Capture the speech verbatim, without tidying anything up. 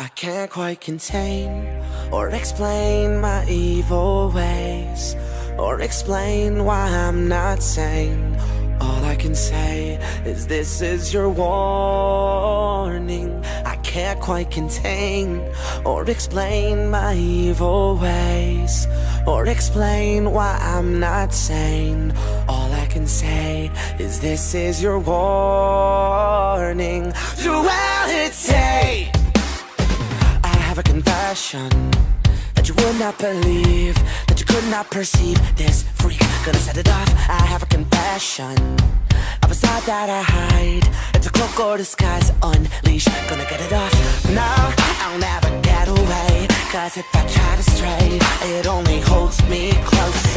I can't quite contain or explain my evil ways, or explain why I'm not sane. All I can say is this is your warning. I can't quite contain or explain my evil ways, or explain why I'm not sane. All I can say is this is your warning. Duality. I have a confession that you would not believe, that you could not perceive. This freak, gonna set it off. I have a confession of a side that I hide. It's a cloak or disguise, unleash, gonna get it off. Now, I'll never get away, cause if I try to stray, it only holds me close.